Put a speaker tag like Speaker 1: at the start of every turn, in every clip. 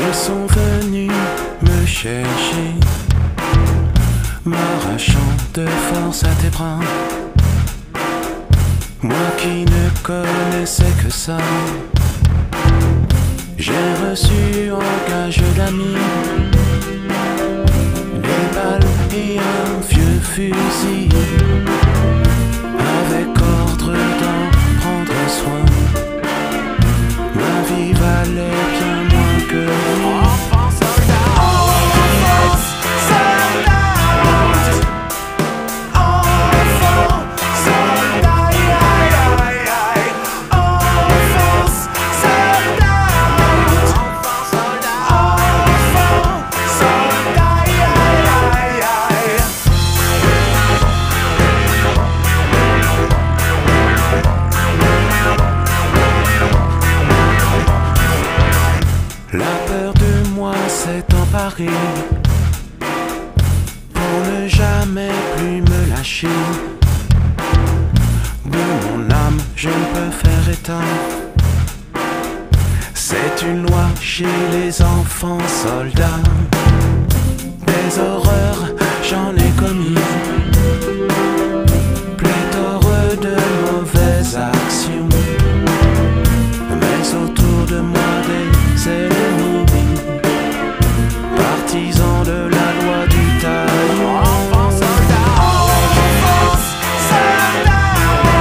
Speaker 1: Ils sont venus me chercher, m'arrachant de force à tes bras. Moi qui ne connaissais que ça, j'ai reçu en gage d'amis des balles et un vieux fusil, avec ordre d'en prendre soin. Ma vie valait bien moins que lui.
Speaker 2: Enfant soldat, enfant soldat, enfant soldat, enfant soldat, enfant
Speaker 1: La peur de moi s'est emparée pour ne jamais plus me lâcher. De mon âme je ne peux faire état. C'est une loi chez les enfants soldats. Des horreurs j'en ai commis, pléthore de mauvaises actions, mais autour de moi des ennemis, partisans de la loi du talion.
Speaker 2: enfant soldat, enfant soldat,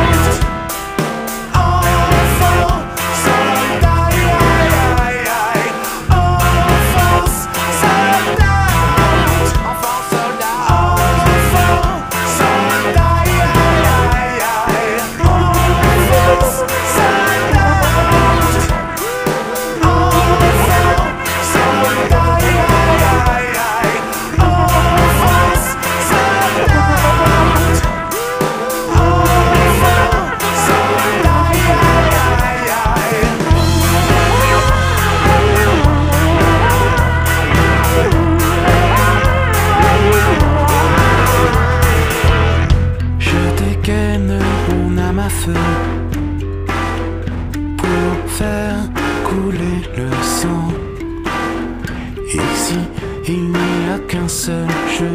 Speaker 2: enfant soldat, enfant soldat, enfant soldat,
Speaker 1: On a ma feu pour faire couler le sang. Ici il n'y a qu'un seul jeu,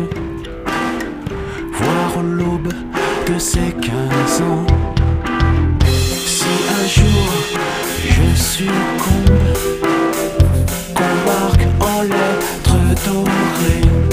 Speaker 1: voir l'aube de ces 15 ans. Si un jour je succombe, qu'embarque en lettres dorées